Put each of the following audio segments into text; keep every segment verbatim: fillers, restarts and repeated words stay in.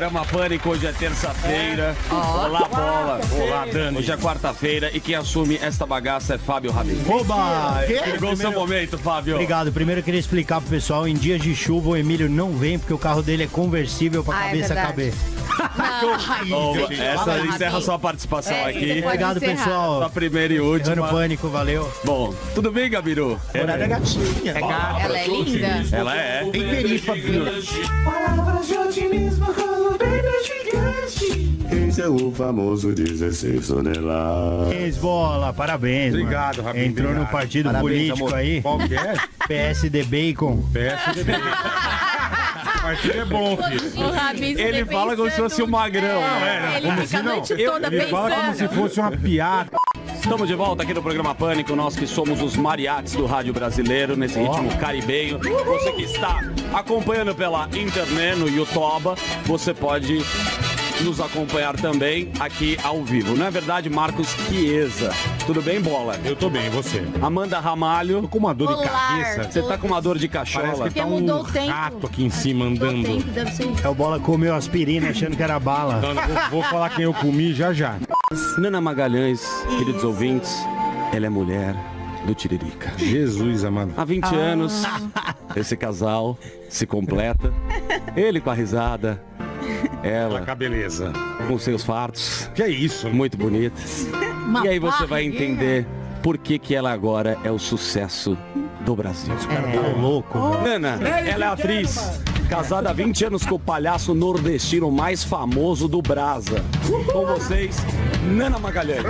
Programa Pânico, hoje é terça-feira. Oh. Olá, Bola. Olá, Dani. Hoje é quarta-feira e quem assume esta bagaça é Fábio Rabin. Oba! Chegou o seu momento, Fábio. Obrigado. Primeiro eu queria explicar pro pessoal, em dias de chuva o Emílio não vem porque o carro dele é conversível pra Ah, cabeça é caber. Bom, essa encerra a sua participação É, aqui. Obrigado, encerrar. pessoal. A primeira e última. Errando Pânico, valeu. Bom, tudo bem, Gabiru? Horário é gatinha. É gato. Ela é linda. Ela é. Tem perifa, Palavras de otimismo como bebê gigante. Esse é o famoso dezesseis toneladas. Bola, parabéns. Obrigado, mano. Rabin, Entrou obrigado. no partido Parabéns, político amor. aí. Qual que é? P S D Bacon. P S D B. Partido é bom, filho. O Rabin Ele fala como se fosse um magrão. É, ele Como fica se a não. noite Eu- toda Ele fala como se pensando. fosse uma piada. Estamos de volta aqui no programa Pânico, nós que somos os mariachis do rádio brasileiro, nesse ritmo caribenho. Você que está acompanhando pela internet, no YouTube, você pode nos acompanhar também aqui ao vivo. Não é verdade, Marcos Chiesa? Tudo bem, Bola? Eu tô bem, e você? Amanda Ramalho. Tô com uma dor de Olá, cabeça. Você tá com uma dor de Parece cachola? que tá Porque mudou um o tempo. rato aqui em cima Mudou o andando. tempo, deve ser isso. É o Bola comeu aspirina achando que era bala. Não, não, vou, vou falar quem eu comi já já. Nana Magalhães, queridos ouvintes, ela é mulher do Tiririca. Jesus, amado. Há vinte anos, esse casal se completa. Ele com a risada, ela Tá, beleza. com seus fartos, Que é isso? muito bonitas. E aí você vai entender por que que ela agora é o sucesso do Brasil. Tá louco, velho. Nana, ela é atriz, casada há vinte anos com o palhaço nordestino mais famoso do Brasa. Com vocês, Nana Magalhães.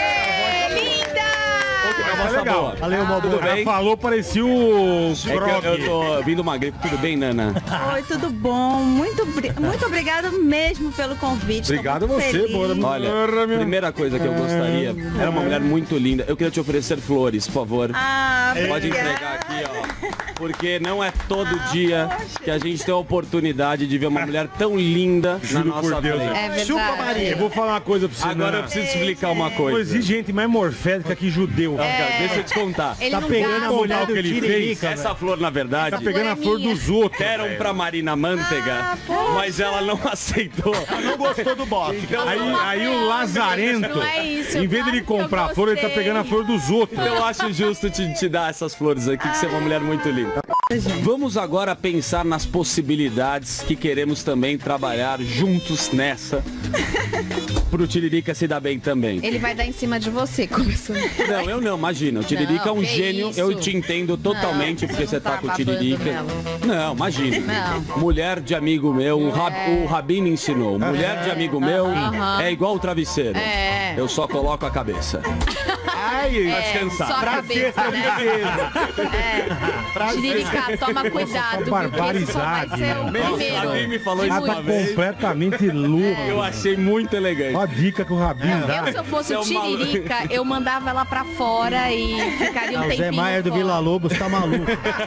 É uma voz boa. Valeu, meu Tudo Ela bem? falou, parecia o É que eu, Grog. eu tô vindo uma gripe. Tudo bem, Nana? Oi, tudo bom? Muito, bri- muito obrigado mesmo pelo convite. Tô Obrigado muito você, feliz. Bora. Olha, Porra, meu. primeira coisa que eu gostaria, era uma mulher muito linda. Eu queria te oferecer flores, por favor. Ah, Pode obrigada. entregar aqui, ó. Porque não é todo dia que a gente tem a oportunidade de ver uma mulher tão linda na Juro nossa por Deus, frente. É verdade. Chupa, Maria. Eu vou falar uma coisa pra você. Agora eu Nana. preciso explicar uma Não coisa. existe gente mais morfédica que judeu. Cara, deixa eu te contar. Ele Tá não pegando gasta. a mulher o do que ele Tiririca, fez. Essa flor, na verdade, Tá pegando a Flor é flor minha. dos outros. deram velho. pra Marina Manteiga, mas ela não aceitou. Não gostou do bofe. Então, Aí, aí o Lazarento, Não é isso, em vez de ele claro que eu comprar a flor, ele tá gostei. pegando a flor dos outros. eu acho justo te, te dar essas flores aqui, que você é uma mulher muito linda. Vamos agora pensar nas possibilidades que queremos também trabalhar juntos nessa. Pro Tiririca se dar bem também. Ele vai dar em cima de você, começou. Não, eu não, imagina. O Tiririca é um Não, que gênio, isso? eu te entendo totalmente, Não, porque você você não tá tá com o babando Tiririca. nela. Não, imagina. Não. Mulher de amigo meu, o, Rab, o Rabin me ensinou. Mulher de amigo meu é igual o travesseiro. É. Eu só coloco a cabeça. Ai, Vai É, descansar. só a cabeça, né? É. Tiririca, toma cuidado, viu? Que esse só vai ser o Meu, primeiro. Rabin me falou de isso Ah, tá uma muitos. vez. completamente louco. Eu achei muito elegante. Olha a dica que o Rabin dá. Eu, se eu fosse o Você é um Tiririca, eu mandava ela pra fora e ficaria um o tempinho Zé Maier do fora. Vila Lobos tá maluco.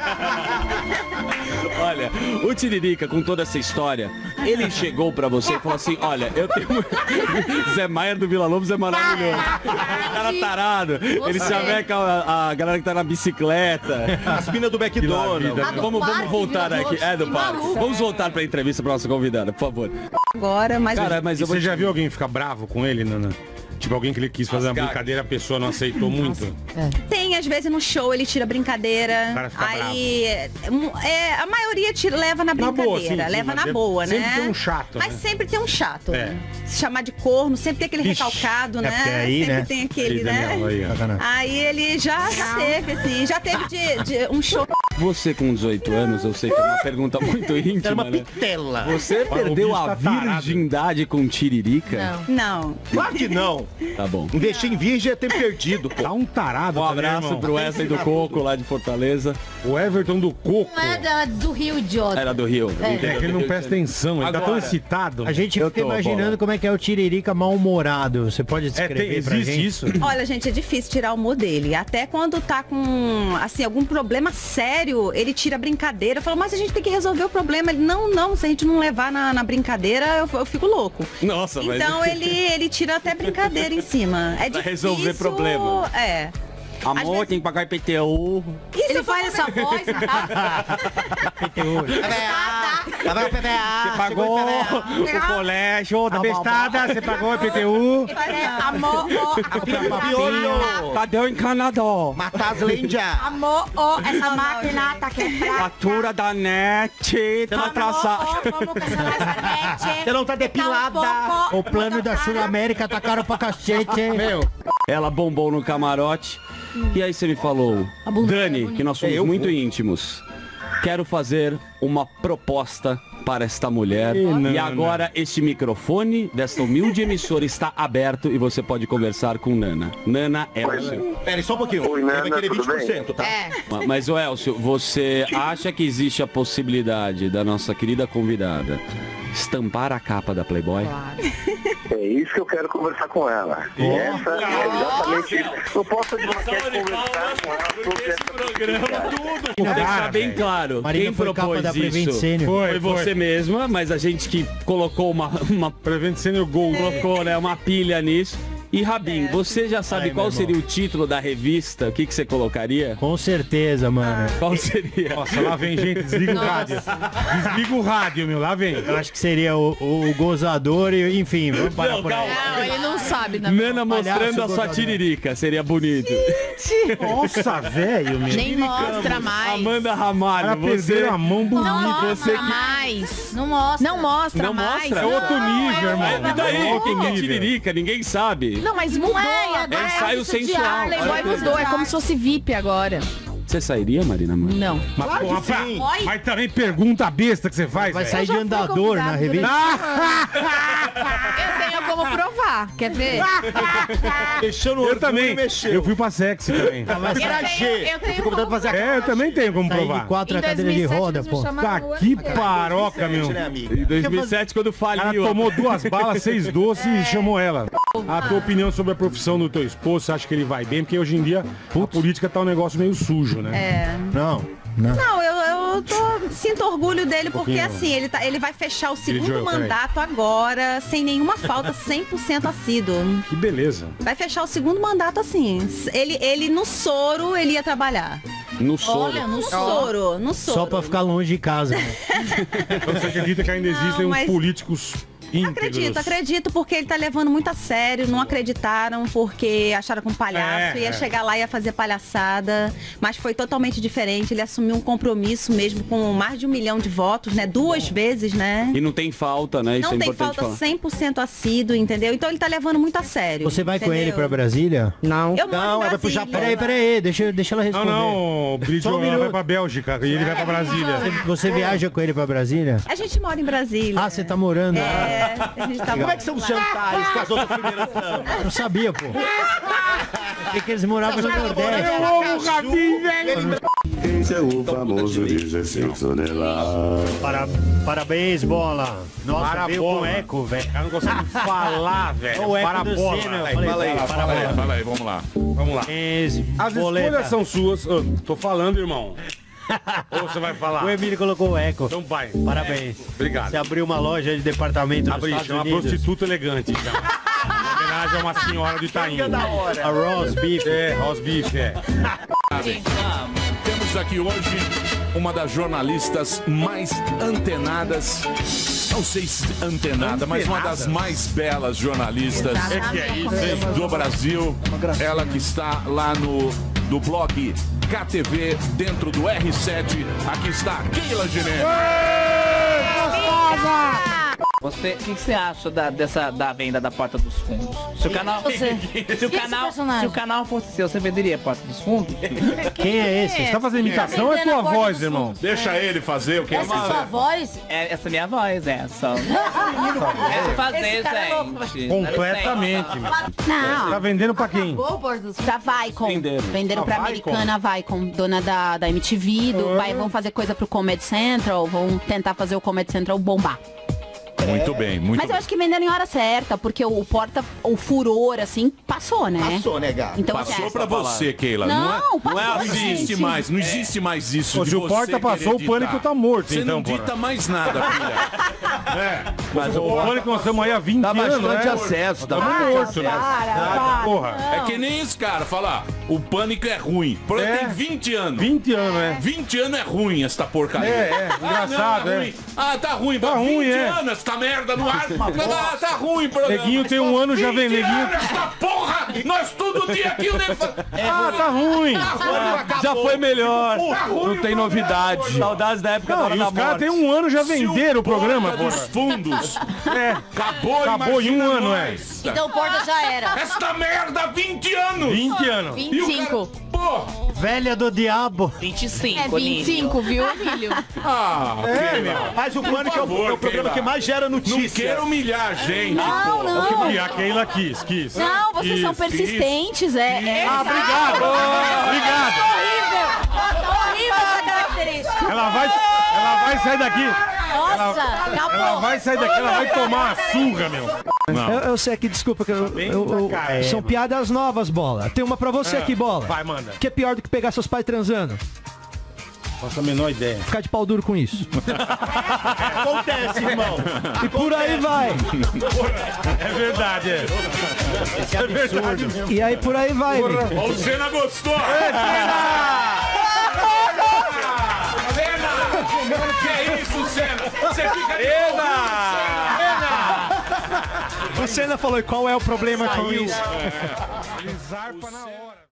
Olha, o Tiririca, com toda essa história, ele chegou pra você e falou assim, olha, eu tenho... Zé Maier do Vila Lobos é maravilhoso. O cara tarado. Ele Você. chaveca a, a galera que tá na bicicleta. As minas do McDonald's. vida. Ah, do Vamos, vamos parque, voltar Vila aqui. Lobos, É, do que parque. maluco. Vamos voltar pra entrevista pra nossa convidada, por favor. Agora, mas Cara, mas E eu vou você te- já viu alguém ficar bravo com ele, Nana? Tipo, alguém que ele quis fazer As uma gagas. brincadeira, a pessoa não aceitou muito. tem, às vezes, no show ele tira brincadeira. O cara fica Aí, é, a maioria tira, leva na Na brincadeira, boa, sim, sim, leva mas na é- boa, né? sempre tem um chato, Mas né? sempre tem um chato. É. Se chamar de corno, sempre tem aquele Ixi, recalcado, é né? porque aí, sempre né? tem aquele, Aí, né? Daniel, aí, ó. Sacanagem. Aí ele já, já teve, assim, já teve de, de um show. Você com dezoito anos, eu sei que é uma pergunta muito íntima, né? pitela. Você o perdeu bicho a tá tarado. virgindade com Tiririca? Não. Não. Claro que não. Tá bom. Investir em virgem é ter perdido, pô. Tá um tarado Um também, abraço irmão. pro Wesley do Coco, lá de Fortaleza. O Everton do Coco. Não é da- do Rio, idiota. Era do Rio. É. É que ele não presta atenção, ele tá tão Agora, excitado. A gente Eu fica tô, imaginando Bola. como é que é o Tiririca mal-humorado. Você pode É, descrever tem, pra existe gente? isso? Olha, gente, é difícil tirar o humor dele. Até quando tá com, assim, algum problema sério, ele tira a brincadeira. Fala, mas a gente tem que resolver o problema. Ele, não, não, se a gente não levar na, na brincadeira, eu, eu fico louco. Nossa, mas... Então ele, ele tira até brincadeira em cima. É Pra difícil. resolver problema. É. Às Amor, vezes- tem que pagar I P T U. Isso Ele eu faz essa voz, tá? P T U. Tá, tá. Você pagou o colégio da bestada, você pagou o I P T U. Amor, ó. Cadê o encanador? Matar as lendas. Amor, ó, essa máquina tá quebrada. Fatura da net, tá atrasada. Você não tá depilada. O plano da Sul América tá caro pra cacete. Meu. Ela bombou no camarote. E aí você me falou, Dani, que nós somos muito íntimos. Quero fazer uma proposta para esta mulher. Ih, e agora este microfone desta humilde emissora está aberto e você pode conversar com Nana. Nana Elcio. Pera aí, só um pouquinho. Oi, Ele Nana, vai querer tudo vinte por cento, tá? É. Ma- Mas, o Elcio, você acha que existe a possibilidade da nossa querida convidada estampar a capa da Playboy? É isso que eu quero conversar com ela. E essa é exatamente isso. Eu posso de uma quer conversar com ela sobre essa programa tudo. Cara, Vou deixar bem velho. claro. Marina Quem foi capa propôs da Prevent isso Senior. foi, Foi, você foi. mesma, mas a gente que colocou uma, uma Prevent Senior Gold. colocou, né, uma pilha nisso. E Rabin, você já sabe Ai, qual meu seria o título da revista? O que, que você colocaria? Com certeza, mano. Qual seria? Nossa, lá vem gente, desliga o rádio. Desliga o rádio, meu, lá vem. Eu acho que seria o, o gozador e, enfim, vamos parar Não, por aí. calma. Não, ele não sabe, né? Nana Palhaço mostrando a sua gozador. tiririca, seria bonito. Nossa, velho, meu. Nem mostra mais. Amanda Ramalho, Ela você... perderam a mão bonita. Não mostra você que- mais. Não mostra. Não mostra Não mais. mostra? É outro nível, irmão. É, e daí? É O que outro que é nível. tiririca? Ninguém sabe. Não, mas mudou. É, agora É é ensaio isso de sensual. ar, Playboy Olha que mudou. É como se fosse V I P agora. Você sairia, Marina Mãe? Não. Mas, Claro porra, que pra- sim. mas também pergunta besta que você faz, Vai velho. sair de já fui andador na convidada revista. Eu tenho como provar. Quer ver? Mexeu no Eu orgulho também. e mexeu. Eu fui pra sexy também. Vai Pra sair, G. eu Eu tenho fui convidado pra fazer a É, eu também tenho como sair de provar. quatro Em na cadeira de dois mil e sete roda, eles me pô. chamaram Tá no que ano. paroca, meu. né, amigo? Em dois mil e sete, quando O cara faliu. tomou duas balas, seis doces e chamou ela. A tua opinião sobre a profissão do teu esposo, você acha que ele vai bem? Porque hoje em dia a política tá um negócio meio sujo, né? Não, não. Não, eu, eu tô, sinto orgulho dele, porque pouquinho. assim, ele, tá, ele vai fechar o segundo Joel, peraí. mandato agora, sem nenhuma falta, cem por cento assíduo. Que beleza. Vai fechar o segundo mandato assim. Ele, ele no soro, ele ia trabalhar. No soro. Olha, não No sou. soro, no soro. Só pra ficar longe de casa. né? Então você acredita que ainda existem Não, uns mas- políticos íntegros? Acredito, acredito, porque ele tá levando muito a sério, não acreditaram porque acharam que um palhaço É, ia é. chegar lá e ia fazer palhaçada, mas foi totalmente diferente, ele assumiu um compromisso mesmo com mais de um milhão de votos, né, duas vezes, né. E não tem falta, né? Isso Não é tem importante falta falar. cem por cento assíduo, entendeu? Então ele tá levando muito a sério. Você vai com entendeu? ele pra Brasília? Não, Eu moro não, em ela vai pro Brasília. Japão. Peraí, peraí, deixa, deixa ela Não, responder. não, o Brígio Só um ela vai minuto. pra Bélgica e ele vai pra Brasília. Você, você viaja com ele pra Brasília? A gente mora em Brasília. Ah, você tá morando lá. É, a gente tá Como é que são os jantares com as outras primeiras damas? Eu sabia, pô. Porque que eles moravam no Nordeste. Eu amo o Gabi, velho. Esse é o famoso dezesseis toneladas. Para, parabéns, bola. Nossa, Para veio bola. com eco, velho. Eu não consigo falar, velho. O eco Para a do bola. Senna, eu Vai, falei, fala aí, para, fala para, aí, para. fala aí, vamos lá. Vamos lá. Esse As boleta. escolhas são suas. Ô, tô falando, irmão. Ou você vai falar? O Emílio colocou o eco. Então vai. Parabéns. Obrigado. Você abriu uma loja de departamento nos Abri, Estados chama Unidos. prostituta elegante. Já. Em homenagem a uma senhora de Itaim. A Ross Beef. É, roast beef, é. Temos aqui hoje uma das jornalistas mais antenadas, não sei se antenada, mas uma das mais belas jornalistas É que é isso, hein? do Brasil. Ela que está lá no do blog K T V, dentro do R sete. Aqui está Keila Genê. Você, o que, que você acha da, dessa, da venda da Porta dos Fundos? Se o canal, Você. se o E esse canal, personagem? se o canal fosse seu, você venderia a Porta dos Fundos? Quem é esse? Você tá fazendo imitação ou é tua voz, irmão? Deixa ele fazer o que ele Essa é sua quiser. voz? É, essa é minha voz, é só. É fazer, gente. Completamente, meu. Não. Tá vendendo pra quem? Boa, Bordos. Pra Vicom. Venderam. Venderam A pra Vicom? americana Vicom, dona da, da M T V. Do, vai, vão fazer coisa pro Comedy Central. Vão tentar fazer o Comedy Central bombar. Muito bem, muito Mas eu bem. acho que venderam em hora certa, porque o, o porta, o furor, assim, passou, né? Passou, né, gato? Então, Passou é. pra você, Keila. Não, Não, é, passou, não é- não existe gente. mais, não existe mais isso. Pô, de se o você Porta passou, querer o Pânico ditar. tá morto, Você então, não porra. dita mais nada, filha. É. Mas o Pânico nós estamos aí há vinte Dá anos, bastante né? acesso, dá Tamo bastante morto, né? Para, Porra. É que nem esse cara falar, o Pânico é ruim. Por É. tem vinte anos. vinte anos, né? vinte anos é ruim esta porcaria. É, é, engraçado, ah, não, é. é. ruim. Ah, tá ruim. Tá vinte ruim, é. anos esta merda no ar. Ah, tá ruim, programa. Neguinho tem um ano, já vem, vinte Neguinho. anos esta porra! Nós todo dia aqui o nego fala, Ah, tá ruim. Já foi melhor. Tá ruim, Não tem novidade. Saudades da época da Não, hora e da os caras morte. têm um ano já Se venderam o programa, Porta dos porra. fundos É. acabou, Acabou em um imagina ano, nós. Então o porta já era. Esta merda, vinte anos! vinte anos. vinte e cinco. Porra! Velha do diabo. vinte e cinco, É vinte e cinco, viu, Emílio? Ah, É, Keila. meu. Mas o Por Pânico é o, favor, é o programa Keila. que mais gera Não notícia. quero humilhar a gente. Não, pô. não. E a Keila quis, quis. Não, vocês são Quis, persistentes, é. é Ah, obrigado. Obrigado. horrível! Horrível essa característica! Ela vai, ela vai sair daqui. Nossa, Ela acabou! vai sair daqui, ela vai tomar uma surra, meu. Eu, eu sei que, desculpa, que eu, eu- eu- Macaé, são mano. piadas novas, Bola. Tem uma pra você aqui, Bola. Vai, manda. Que é pior do que pegar seus pais transando. Faço a menor ideia. Ficar de pau duro com isso. Acontece, irmão. E por aí vai. É verdade, é. É verdade mesmo. E aí por aí vai, Nick. Ó, o Senna gostou! Senna! Que é isso, Senna? Você fica de O Senna falou, e qual é o problema com isso? Ele zarpa na hora.